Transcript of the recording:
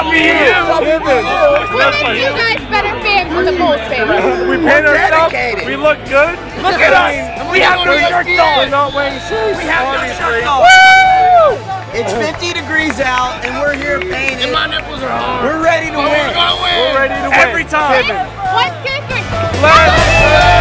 WVU! You guys better fans than the Bulls fans. We paint ourselves. We look good. Look at us. We have no shirts on. We're not wearing shirts. We have no shirts on. Woo! It's 50 degrees out, and we're here painting. And my nipples are hard. We're ready to win. We're gonna win. We're ready to win. Every time. 1, 2, 3. Let's go!